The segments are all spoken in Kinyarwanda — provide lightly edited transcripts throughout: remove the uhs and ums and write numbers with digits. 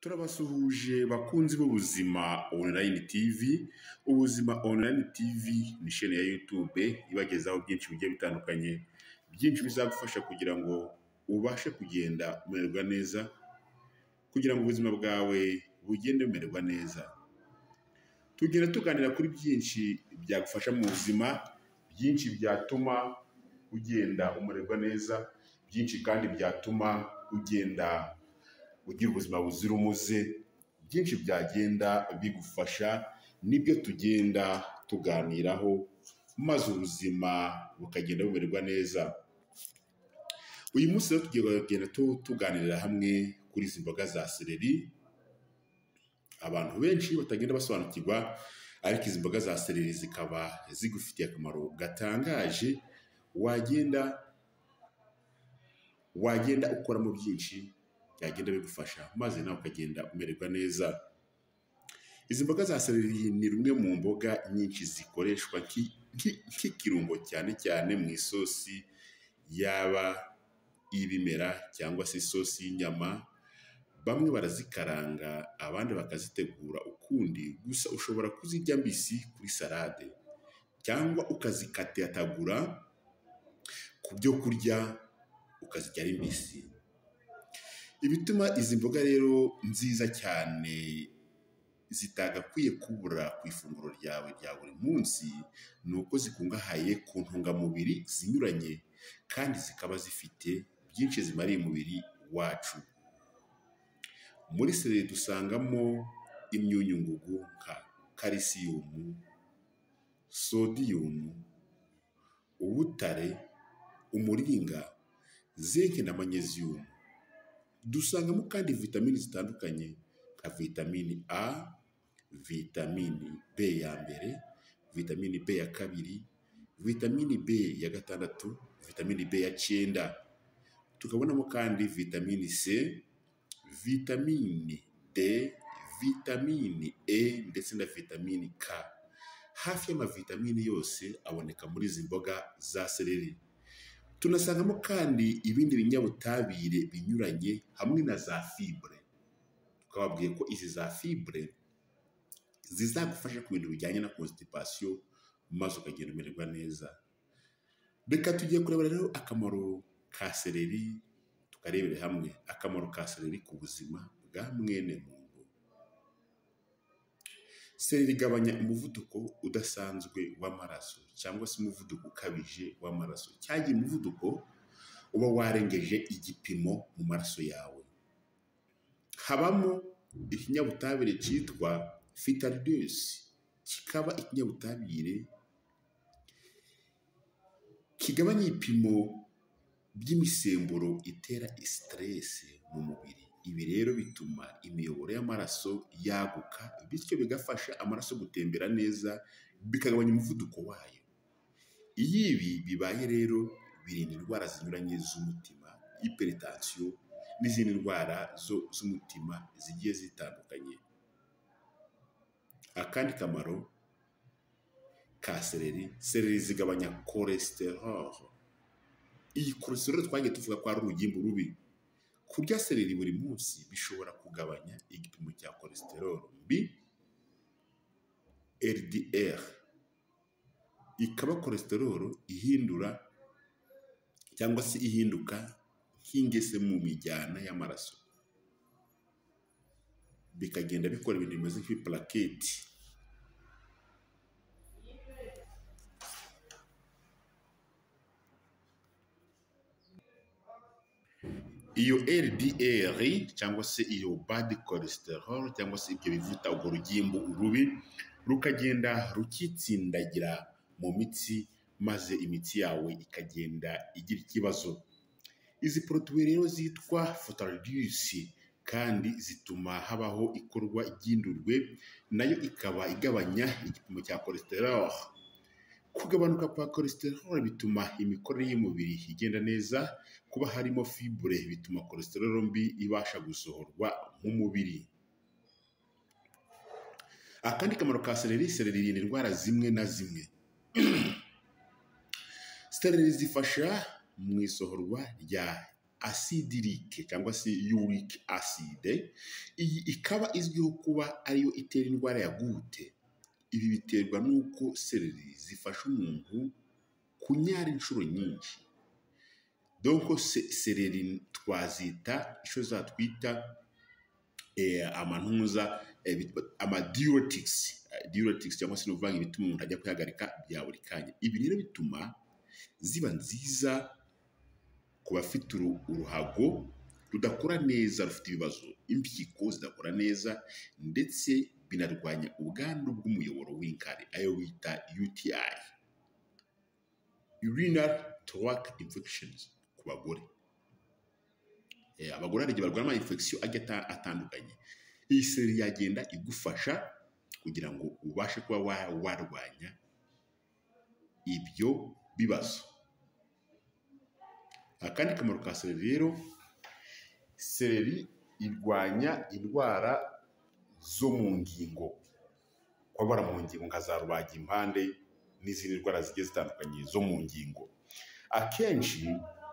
Turabasuhuje bakunzi b'ubuzima online TV. Ubuzima online TV ni chaîne ya YouTube ibagezaho byinshi bigiye bitandukanye, byinshi bizagufasha kugira ngo ubashe kugenda umererwa neza, kugira ngo ubuzima bwawe bugende bumererwa neza. Tugenda tuganira kuri byinshi byagufasha mu buzima, byinshi byatuma ugenda umererwa neza, byinshi kandi byatuma ugenda ugira ubuzima buzira umuze, byinshi byagenda bigufasha, nibyo tugenda tuganiraho maze ubuzima bukagenda bumererwa neza. Uyu munsi rero tugiye kugenda tuganirira hamwe kuri izi mboga za seleri. Abantu benshi batagenda basobanukirwa, ariko izi mboga za seleri zikaba zigufitiye akamaro gatangaje, wagenda ukoramo byinshi byagenda bigufasha, maze nawe ukagenda umererwa neza. Izi mboga za seleri ni rumwe mu mboga nyinshi zikoreshwa nk'ikirungo, cyane cyane mu isosi, yaba ibimera cyangwa se isosi y'inyama. Bamwe barazikaranga, abandi bakazitegura ukundi. Gusa ushobora kuzirya mbisi kuri salade, cyangwa ukazikatagura ku byo kurya ukazirya ari mbisi. Ibituma izi mboga rero nziza cyane zitagakwiye kubura ku ifunguro ryawe rya buri munsi, ni uko zikungahaye ku ntungamubiri zinyuranye, kandi zikaba zifite byinshi zimariye umubiri wacu. Muri seleri dusangamo imyunyungugu nka kalisiyumu, sodiyumu, ubutare, umuringa, zinc na magnesium. Dusangamo kandi vitamini zitandukanye nka vitamini A, vitamini B ya mbere, vitamini B ya kabiri, vitamini B ya gatandatu, vitamini B ya 9. Tukabonamo kandi vitamini C, vitamini D, vitamini E ndetse na vitamini K. Hafi y'amavitamini yose aboneka muri izi mboga za seleri. Tunasangamo kandi ibindi binyabutabire binyuranye, hamwe na za fibre. Twababwiye ko izi za fibre zizagufasha ku bintu bijyanye na constipation, maze ukagenda umererwa neza. Reka tugiye kurebera rero akamaro ka seleri, tukarebere hamwe akamaro ka seleri ku buzima bwa mwene muntu. Seleri igabanya umuvuduko udasanzwe w'amaraso, cyangwa se umuvuduko ukabije w'amaraso. Cyagiye umuvuduko uba warengeje igipimo mu maraso yawe. Habamo ikinyabutabire cyitwa phytalides, kikaba ikinyabutabire kigabanya ibipimo by'imisemburo itera stress mu mubiri. Ibi rero bituma imiyoboro y'amaraso yaguka, bityo bigafasha amaraso gutembera neza, bikagabanya umuvuduko wayo. Iyo ibi bibaye rero, birinda indwara zinyuranye z'umutima, hypertension n'izindi ndwara z'umutima zigiye zitandukanye. Akandi kamaro ka seleri, seleri zigabanya cholesterol. Iyi cholesterol twagiye tuvuga ko ari urugimbu rubi. Kurya seleri buri munsi bishobora kugabanya igipimo cya cholesterol mbi, LDL. Ikaba cholesterol ihindura cyangwa se ihinduka nk'ingese mu mijyana y'amaraso, bikagenda bikora ibintu bimeze nk'iplaquette. Iyo LDL cyangwa se iyo bad cholesterol, cyangwa se ibyo bivuta, urwo rugimbu rubi rukagenda rukitsindagira mu mitsi, maze imitsi yawe ikagenda igira ikibazo. Izi poroduwi rero zitwa phytalides, kandi zituma habaho ikorwa ry'indurwe, nayo ikaba igabanya igipimo cya cholesterol. Kugabanuka kwa cholesterol bituma imikorere y'umubiri igenda neza. Kuba harimo fibre bituma cholesterol mbi ibasha gusohorwa mu mubiri. Akandi kamaro ka seleri, seleri irinda indwara zimwe na zimwe. Seleri zifasha mu isohorwa rya acidique cyangwa se uric acide. Iyi ikaba izwiho kuba ariyo itera indwara ya gute. Ibi biterwa n'uko seleri zifasha umuntu kunyara inshuro nyinshi. Donc seleri twazita icyo zatwita amantuza diuretics cyangwa se n'uvanga ibituma umuntu ajya kwihagarika bya buri kanya. Ibi rero bituma ziba nziza ku bafite uruhago rudakora neza, rufite ibibazo, impyiko zidakora neza, ndetse binarwanya ubwandu bw'umuyoboro w'inkari ayo bita UTI, urinary tract infections, ku bagore. Abagore hari igihe barwara ama infection agiye atandukanye. Iyi seleri yagenda igufasha kugira ngo ubashe kuba warwanya ibyo bibazo. Akandi kamaro ka seleri rero, seleri irwanya indwara zo mu ngingo, kubabara mu ngingo nka za rubagimpande n'izindi ndwara zigiye zitandukanye zo mu ngingo. Akenshi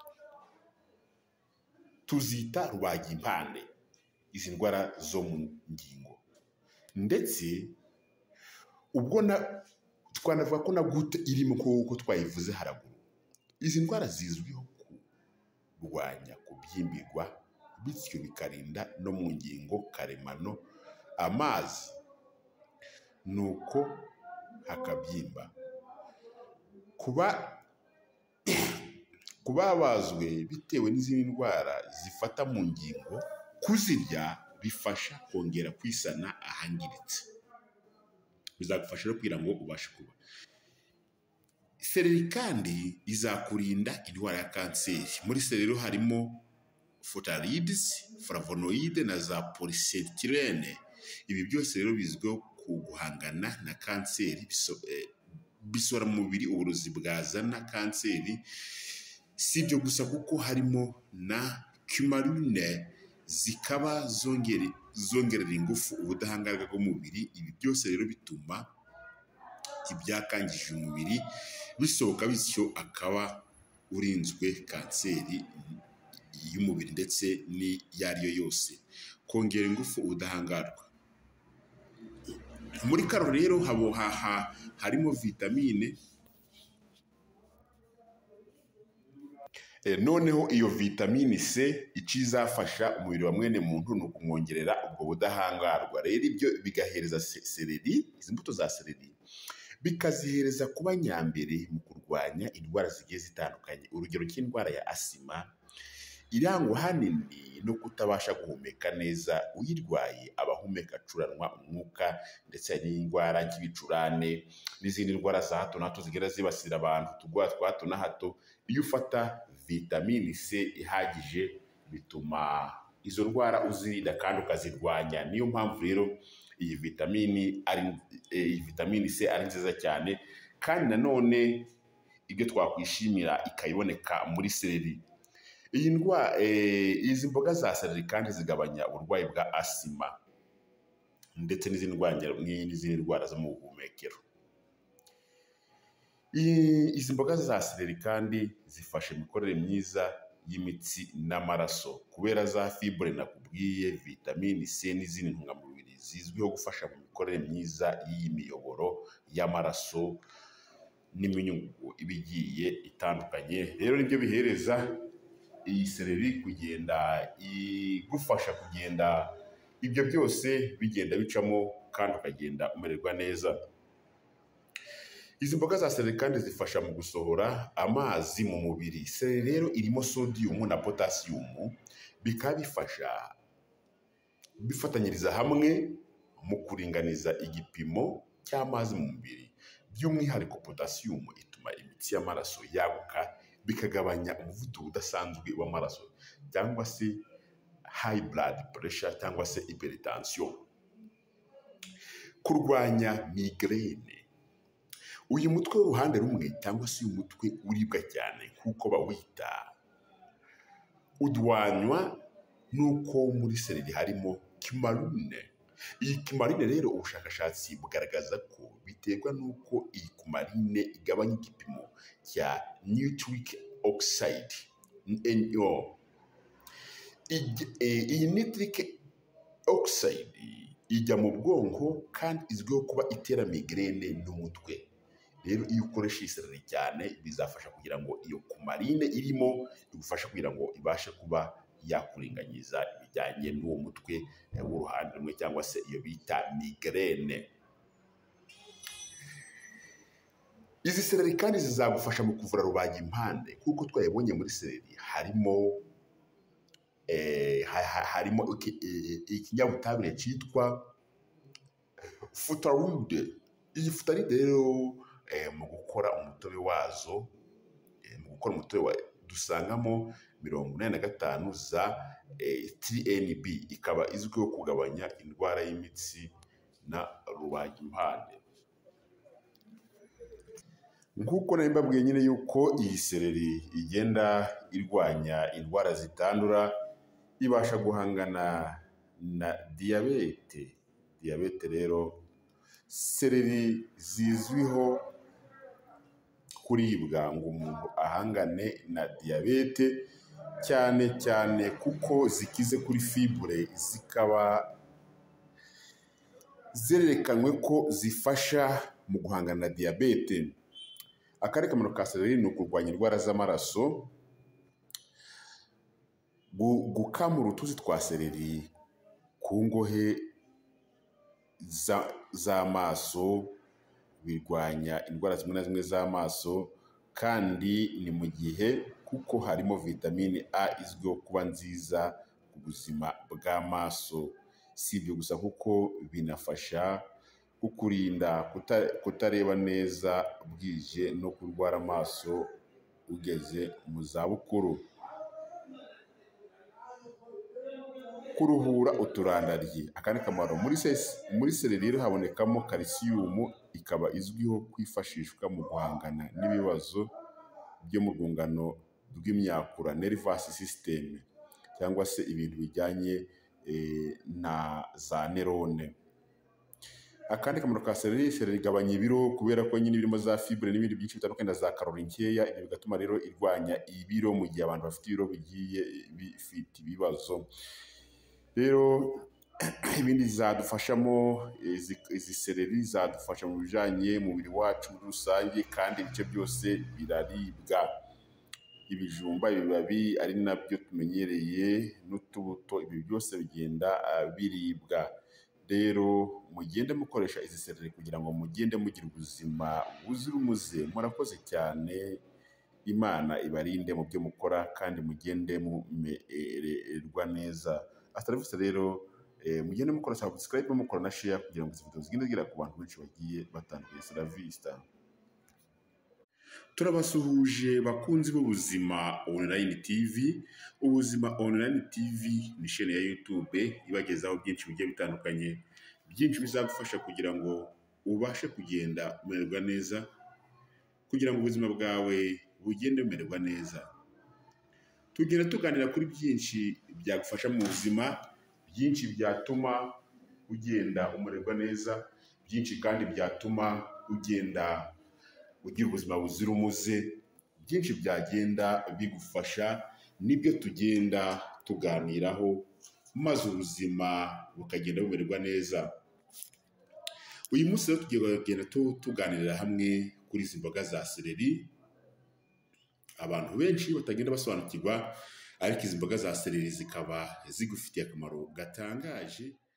tuzita rubagimpande izi ndwara zo mu ngingo, ndetse ubwo twanavuga ko na gute irimo kuko twayivuze haraguru. Izi ndwara zizwiho kurwanya kubyimbirwa, bityo bikarinda no mu ngingo karemano amazi, nuko hakabyimba. Kubabazwe bitewe n'izindi ndwara zifata mu ngingo, kuzirya bifasha kongera kwisana ahangiritse. Bizagufasha rero kugira ngo ubashe kuba. Seleri kandi izakurinda indwara ya kanseri. Muri seleri harimo phthalides, flavonoide na za polycetylene. Ibi byose rero bizwiho guhangana na kanseri, bisohora mu mubiri uburozi bwazana kanseri. Si ibyo gusa kuko harimo na cumarine, zikaba zongerera ingufu ubudahangarwa bw'umubiri. Ibi byose rero bituma ibyakangije umubiri bisohoka, bityo akaba urinzwe kanseri y'umubiri ndetse n'iyo ari yo yose. Kongera ingufu ubudahangarwa. Muri karo rero harimo vitamine. Noneho iyo vitamine C icyo izafasha umubiri wa mwene muntu ni ukumwongerera ubwo budahangarwa. Rero ibyo bigahereza seleri, izi mbuto za seleri bikazihereza kuba nyambere mu kurwanya indwara zigiye zitandukanye. Urugero cy'indwara ya asima irangwa hanini no kutabasha guhumeka neza. Uyirwaye abahumeka acuranwa umwuka, ndetse n'indwara nk'ibicurane n'izindi ndwara za hato na hato zigera zibasira abantu, utugwara twa hato na hato. Iyo ufata vitamini C ihagije bituma izo ndwara uzirinda kandi ukazirwanya. Niyo mpamvu rero iyi vitamini C ari nziza cyane, kandi nanone ibyo twakwishimira ikayiboneka muri seleri. Izi mboga za seleri kandi zigabanya uburwayi bwa asima ndetse n'izindi ndwara zo mu buhumekero. Izi mboga za seleri kandi zifasha imikorere myiza y'imitsi n'amaraso, kubera za fibre nakubwiye, vitamini C n'izindi ntungamubiri zizwiho gufasha mu mikorere myiza y'iyi miyoboro y'amaraso n'imyunyu ibigiye itandukanye. Rero nibyo bihereza iyi seleri kugenda igufasha kugenda ibyo byose bigenda bicamo kandi ukagenda umererwa neza. Izi mboga za seleri kandi zifasha mu gusohora amazi mu mubiri. Seleri rero irimo sodium na potassium, bikaba bifatanyiriza hamwe mu kuringaniza igipimo cy'amazi mu mubiri. By'umwihariko potassium ituma imitsi y'amaraso yaguka, bikagabanya umuvuduko udasanzwe w'amaraso, cyangwa se high blood pressure cyangwa se hypertension. Kurwanya migraine. Uyu mutwe w'uruhande rumwe cyangwa se uyu mutwe uribwa cyane nk'uko bawita, udwanywa n'uko muri seleri harimo cumarine. Iyi cumarine rero ubushakashatsi bugaragaza ko biterwa n'uko iyi cumarine igabanya igipimo cya nitric oxide NO Iyi nitric oxide ijya mu bwonko kandi izwiho kuba itera migraine n'umutwe. Rero iyo ukoresha iyi seleri cyane bizafasha kugira ngo iyo kumarine irimo igufasha kugira ngo ibashe kuba yakuringanyiza ibijyanye n'uwo mutwe w'uruhande rumwe cyangwa se iyo bita migraine. Izi seleri kandi zizagufasha mu kuvura rubagimpande kuko twayibonye muri seleri harimo ikinyabutabire cyitwa futaride. Iyi futaride rero mu gukora umutobe wazo dusangamo 45 za TNB, ikaba izwiho kugabanya indwara y'imitsi na rubagimpande. Nk'uko nari mbabwiye nyine yuko iyi seleri igenda irwanya indwara zitandura, ibasha guhangana na diyabete. Diyabete rero, seleri zizwiho kuribwa ngo umuntu ahangane na diyabete cyane cyane kuko zikize kuri fibre, zikaba zerekanywe ko zifasha mu guhangana na diyabete. Akandi kamaro ka seleri ni ukurwanya indwara z'amaraso. Gukamura utuzi twa seleri ku ngohe z'amaso birwanya indwara zimwe na zimwe z'amaso, kandi ni mu gihe kuko harimo vitamine A izwiho kuba nziza ku buzima bw'amaso. Si ibyo gusa kuko binafasha kukurinda kutareba neza bwije no kurwara amaso ugeze mu zabukuru. Kuruhura uturandaryi. Akandi kamaro muri seleri rero habonekamo calcium, ikaba izwiho kwifashishwa mu guhangana n'ibibazo byo mu rwungano rw'imyakura nervous system, cyangwa se ibintu bijyanye na za nerone. Akandi kamaro ka seleri igabanya ibiro kubera ko nyine birimo za fibre n'ibindi byinshi bitandukanye na za kalori nkeya. Ibyo bigatuma rero irwanya ibiro mu gihe abantu bafite ibiro bigiye bifite ibibazo. Rero ibindi zadufashamo, izi seleri zadufasha mu bijyanye mu mubiri wacu muri rusange, kandi ibice byose biraribwa. Ibijumba, ibibabi ari nabyo tumenyereye, n'utubuto, ibi byose bigenda biribwa. Rero mugende mukoresha izi seleri kugira ngo mugende mugira ubuzima buzira umuze. Murakoze cyane, Imana ibarinde mu byo mukora kandi mugende mumererwa neza. Atarabise rero mugende mukora subscribe, mukora na share kugira ngo izi video zigende zigera ku bantu benshi bagiye batandukanye. Saravista. Turabasuhuje bakunzi b'Ubuzima Online TV. Ubuzima Online TV ni chaîne ya YouTube ibagezaho byinshi bigiye bitandukanye, byinshi bizagufasha kugira ngo ubashe kugenda umererwa neza, kugira ngo ubuzima bwawe bugende bumererwa neza. Tugenda tuganira kuri byinshi byagufasha mu buzima, byinshi byatuma ugenda umererwa neza, byinshi kandi byatuma ugenda ugira ubuzima buzira umuze, byinshi byagenda bigufasha, nibyo tugenda tuganiraho, maze ubuzima bukagenda bumererwa neza. Uyu munsi rero tugiye kugenda tuganirira hamwe kuri izi mboga za seleri. Abantu benshi batagenda basobanukirwa, ariko izi mboga za seleri zikaba zigufitiye akamaro gatangaje.